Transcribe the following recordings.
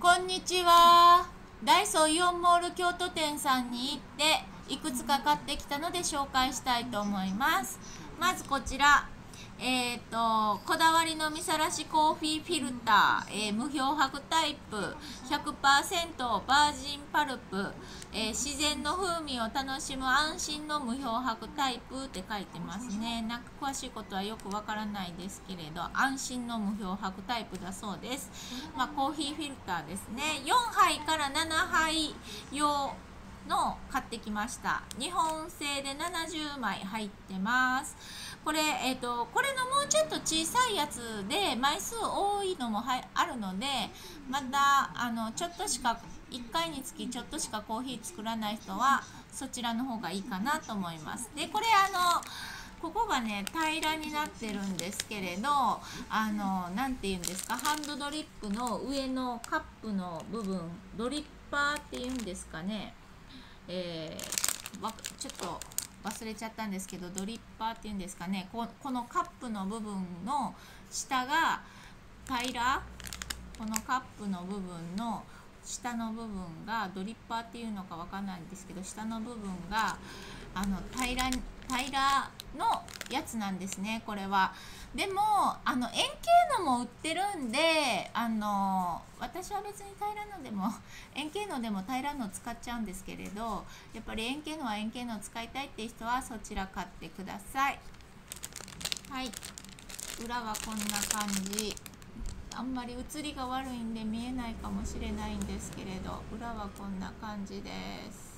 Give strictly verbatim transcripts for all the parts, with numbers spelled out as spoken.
こんにちは。ダイソーイオンモール京都店さんに行っていくつか買ってきたので紹介したいと思います。まずこちら、えーとこだわりのみさらしコーヒーフィルター、えー、無漂白タイプ ひゃくパーセント バージンパルプ、えー、自然の風味を楽しむ安心の無漂白タイプって書いてますね。なんか詳しいことはよくわからないですけれど、安心の無漂白タイプだそうです。まあ、コーヒーフィルターですね。よんはいからななはい用の買ってきました。日本製でななじゅうまい入ってます。これ、えーと、これのもうちょっと小さいやつで枚数多いのもはあるので、またあのちょっとしかいっかいにつきちょっとしかコーヒー作らない人はそちらの方がいいかなと思います。でこれあのここがね平らになってるんですけれど、あのなんていうんですか、ハンドドリップの上のカップの部分、ドリッパーっていうんですかね、えー、ちょっと忘れちゃったんですけど、ドリッパーっていうんですかね、 こ, このカップの部分の下が平ら、このカップの部分の下の部分がドリッパーっていうのかわかんないんですけど、下の部分があの平ら平らのやつなんですね、これは。でもあの円形のも売ってるんで、あの私は別に平らのでも円形のでも平らの使っちゃうんですけれど、やっぱり円形のは円形の使いたいって人はそちら買ってください。はい、裏はこんな感じ。あんまり写りが悪いんで見えないかもしれないんですけれど、裏はこんな感じです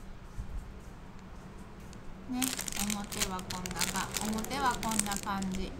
ね。表はこんなか表はこんな感じ。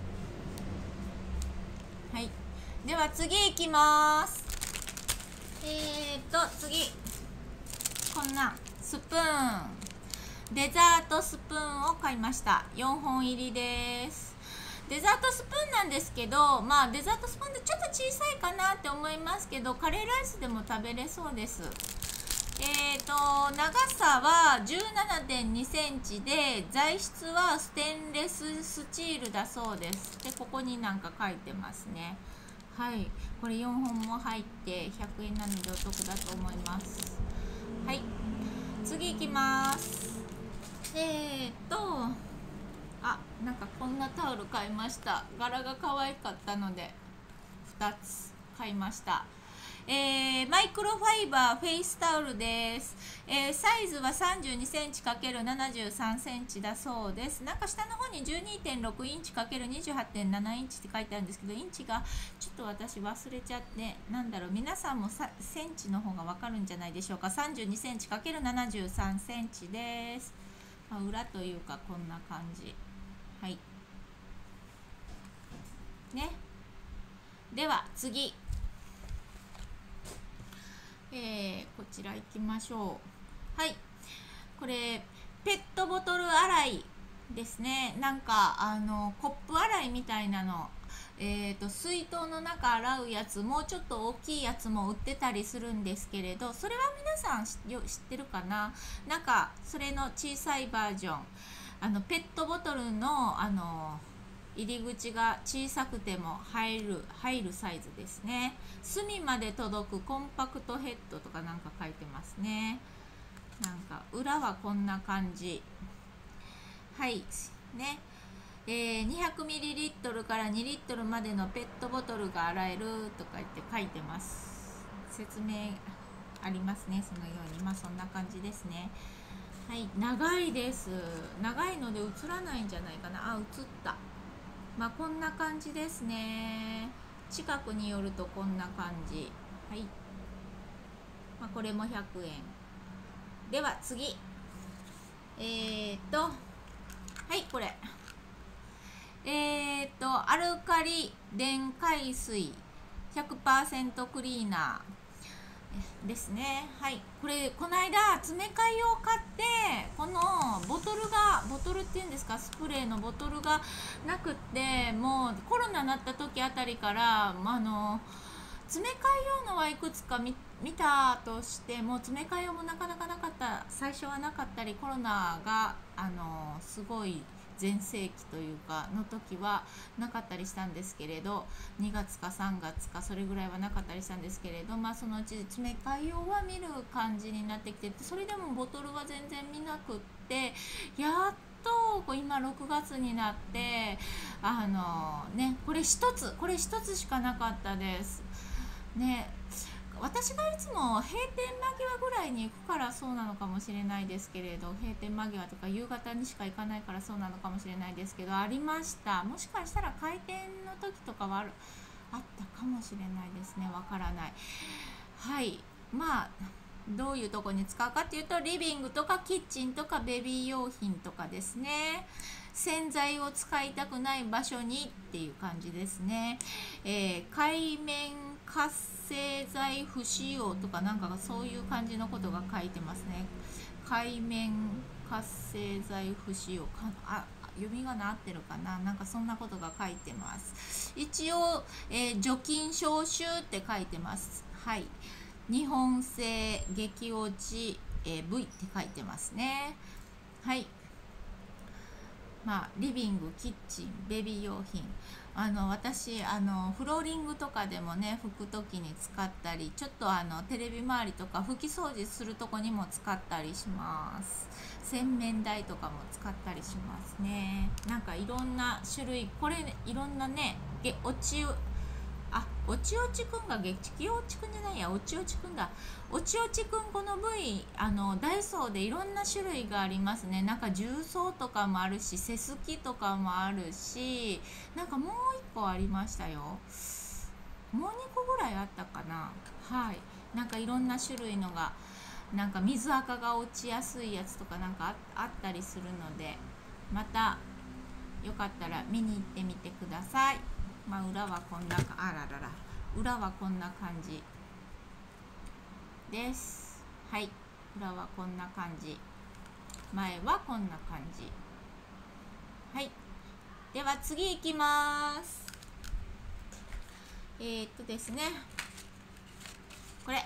はい、では次いきます。えーと次、こんなスプーン、デザートスプーンを買いました。よんほん入りです。デザートスプーンなんですけど、まあデザートスプーンでちょっと小さいかなって思いますけど、カレーライスでも食べれそうです。えーと長さは じゅうななてんにセンチで、材質はステンレススチールだそうです。でここになんか書いてますね。はい、これよんほんも入ってひゃくえんなのでお得だと思います。はい、次いきます。えーとあ、なんかこんなタオル買いました。柄が可愛かったのでふたつ買いました。えー、マイクロファイバーフェイスタオルです。えー、サイズは さんじゅうにセンチ×ななじゅうさんセンチだそうです。なんか下の方に じゅうにてんろくインチ ×にじゅうはちてんななインチって書いてあるんですけど、インチがちょっと私忘れちゃって、なんだろう、皆さんもさセンチの方がわかるんじゃないでしょうか。 さんじゅうにセンチ×ななじゅうさんセンチです。まあ、裏というかこんな感じ。はいね。では次、えー、こちら行きましょう。はい、これペットボトル洗いですね。なんかあのコップ洗いみたいなの、えーと水筒の中洗うやつ、もうちょっと大きいやつも売ってたりするんですけれど、それは皆さん知ってるかな。なんかそれの小さいバージョン、あのペットボトルのあの入り口が小さくても入る入るサイズですね。隅まで届くコンパクトヘッドとかなんか書いてますね。なんか裏はこんな感じ。はいね。えー、にひゃくミリリットル からにリットルまでのペットボトルが洗えるとか言って書いてます。説明ありますね、そのように。まあそんな感じですね。はい、長いです。長いので映らないんじゃないかな。あ、映った。まあこんな感じですね。近くによるとこんな感じ。はい、まあ、これもひゃくえんでは次、えーとはいこれえーとアルカリ電解水 ひゃくパーセント クリーナーですね。はい、これこの間詰め替えを買って、このボトルがボトルっていうんですか、スプレーのボトルがなくって、もうコロナになった時あたりから、まあ、あの詰め替え用のはいくつか 見, 見たとしても、詰め替え用もなかなかなかった、最初はなかったり、コロナがあのすごい全盛期というかの時はなかったりしたんですけれど、にがつかさんがつかそれぐらいはなかったりしたんですけれど、まあそのうち詰め替え用は見る感じになってきて、それでもボトルは全然見なくって、やっと今ろくがつになってあのねこれ一つこれ一つしかなかったですね。私がいつも閉店間際ぐらいに行くからそうなのかもしれないですけれど、閉店間際とか夕方にしか行かないからそうなのかもしれないですけど、ありました。もしかしたら開店の時とかはあるあったかもしれないですね、わからない。はい、まあどういうとこに使うかっていうと、リビングとかキッチンとかベビー用品とかですね。洗剤を使いたくない場所にっていう感じですね。えー、海面活性剤不使用とかなんかそういう感じのことが書いてますね。海面活性剤不使用か、あ、読みがなってるかな、なんかそんなことが書いてます。一応、えー、除菌消臭って書いてます。はい。日本製激落ち、えー、V って書いてますね。はい。まあ、リビング、キッチン、ベビー用品、あの私あのフローリングとかでもね拭く時に使ったり、ちょっとあのテレビ周りとか拭き掃除するとこにも使ったりします。洗面台とかも使ったりしますね。なんかいろんな種類、これいろんなね、げおちあ、おちおちくんが激おちくんじゃないや、おちおちくんだ。おちおちくん、この部位、あのダイソーでいろんな種類がありますね。なんか重曹とかもあるし、セスキとかもあるし、なんかもう一個ありましたよ。もうにこぐらいあったかな。はい。なんかいろんな種類のが、なんか水垢が落ちやすいやつとかなんか あ, あったりするので、またよかったら見に行ってみてください。まあ裏はこんなか、あららら、裏はこんな感じです。はい、裏はこんな感じ、前はこんな感じ。はい、では次いきます。えー、っとですね、これ、はい、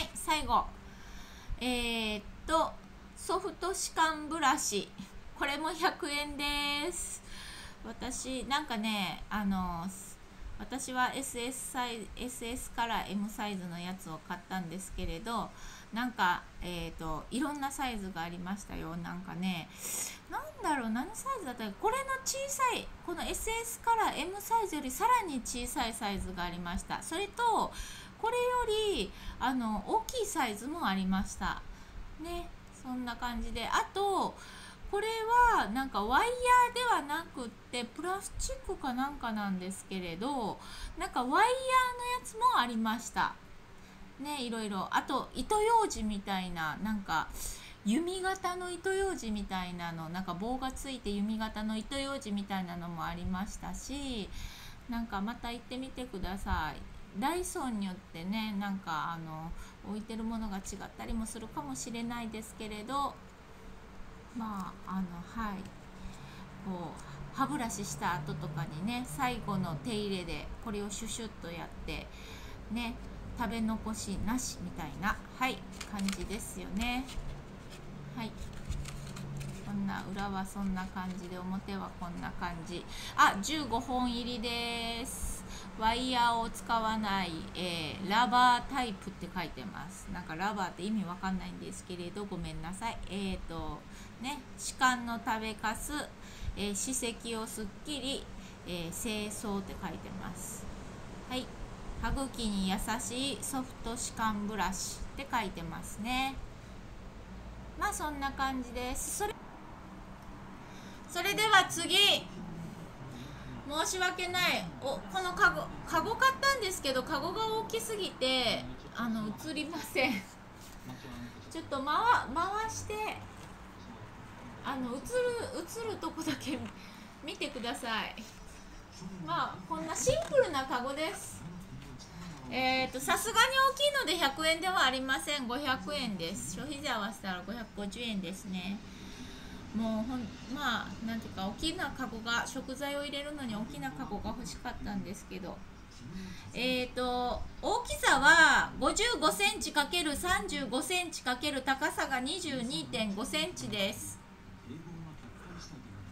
最後、えー、っとソフト歯間ブラシ、これもひゃくえんです。私なんかね、あの私は エスエス サイ エスエス から エム サイズのやつを買ったんですけれど、なんかえーといろんなサイズがありましたよ。なんかね、なんだろう、何サイズだったか、これの小さい、この エスエス から エム サイズよりさらに小さいサイズがありました。それとこれよりあの大きいサイズもありましたね。そんな感じで、あとこれはなんかワイヤーではなくってプラスチックかなんかなんですけれど、なんかワイヤーのやつもありましたね。いろいろ、あと糸ようじみたいな、なんか弓形の糸ようじみたいなの、なんか棒がついて弓形の糸ようじみたいなのもありましたし、なんかまた行ってみてください。ダイソーによってね、なんかあの置いてるものが違ったりもするかもしれないですけれど、まああのはい、こう歯ブラシした後とかにね、最後の手入れでこれをシュシュッとやってね、食べ残しなしみたいな、はい感じですよね。はい、こんな裏はそんな感じで、表はこんな感じ。あ、じゅうごほん入りです。ワイヤーを使わない、えー、ラバータイプって書いてます。なんかラバーって意味わかんないんですけれど、ごめんなさい。えーとね、歯間の食べかす、えー、歯石をすっきり、えー、清掃って書いてます。はい、歯茎に優しいソフト歯間ブラシって書いてますね。まあそんな感じです。それそれでは次、申し訳ない、おこのカゴカゴ買ったんですけど、カゴが大きすぎてあの映りませんちょっと回回してあの映る映るとこだけ見てください。まあこんなシンプルなカゴです。えーとさすがに大きいのでひゃくえんではありません。ごひゃくえんです。消費税合わせたらごひゃくごじゅうえんですね。もうほんまあなんていうか、大きなカゴが、食材を入れるのに大きなカゴが欲しかったんですけど、えーと大きさはごじゅうごセンチ ×さんじゅうごセンチ × 高さが にじゅうにてんごセンチです。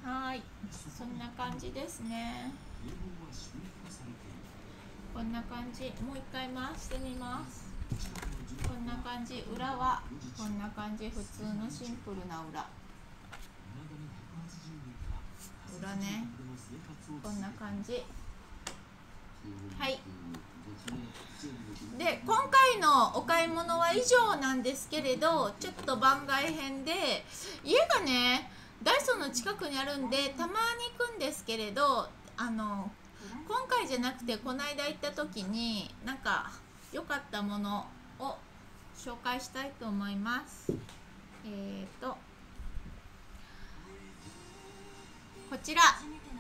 はい、そんな感じですね。こんな感じ、もう一回回してみます。こんな感じ、裏はこんな感じ、普通のシンプルな裏裏ね、こんな感じ。はい。で、今回のお買い物は以上なんですけれど、ちょっと番外編で、家がねダイソーの近くにあるんでたまに行くんですけれど、あの今回じゃなくてこの間行った時になんか良かったものを紹介したいと思います。えーとこちら、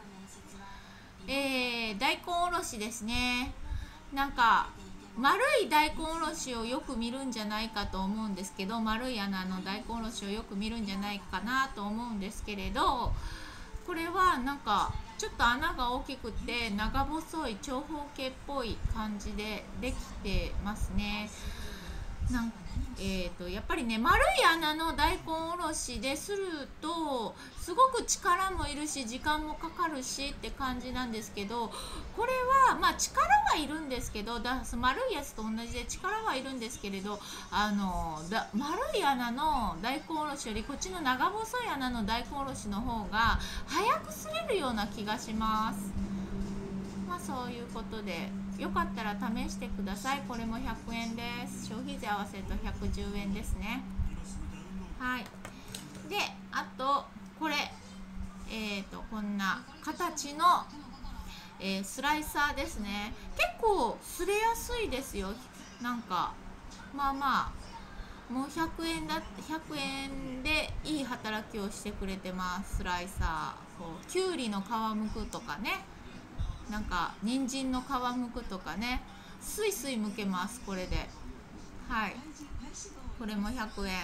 えー、大根おろしですね。なんか丸い大根おろしをよく見るんじゃないかと思うんですけど、丸い穴の大根おろしをよく見るんじゃないかなと思うんですけれど、これはなんかちょっと穴が大きくて長細い長方形っぽい感じでできてますね。なんえー、とやっぱりね、丸い穴の大根おろしでするとすごく力もいるし時間もかかるしって感じなんですけど、これはまあ力はいるんですけど、だ丸いやつと同じで力はいるんですけれど、あのだ丸い穴の大根おろしよりこっちの長細い穴の大根おろしの方が早くすれるような気がします。まあそういうことでよかったら試してください。これもひゃくえんです。消費税合わせるとひゃくじゅうえんですね。はい。で、あとこれ、えーとこんな形の、えー、スライサーですね。結構すれやすいですよ。なんかまあまあもうひゃくえんだってひゃくえんでいい働きをしてくれてます。スライサー、こうきゅうりの皮むくとかね、なんか人参の皮むくとかね、スイスイむけます、これで。はい、これもひゃくえんね。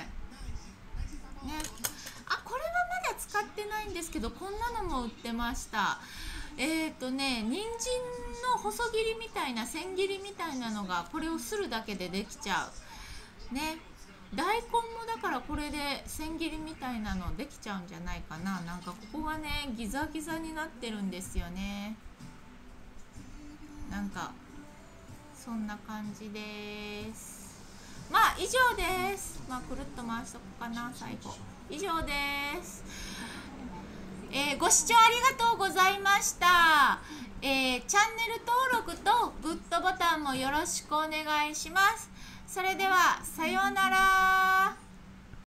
あ、これはまだ使ってないんですけど、こんなのも売ってました。えっとね、人参の細切りみたいな千切りみたいなのがこれをするだけでできちゃうね。大根もだからこれで千切りみたいなのできちゃうんじゃないかな。なんかここがねギザギザになってるんですよね。なんかそんな感じです。まあ以上です。まあくるっと回しとこうかな、最後。以上です。えー、ご視聴ありがとうございました。えー、チャンネル登録とグッドボタンもよろしくお願いします。それではさようなら。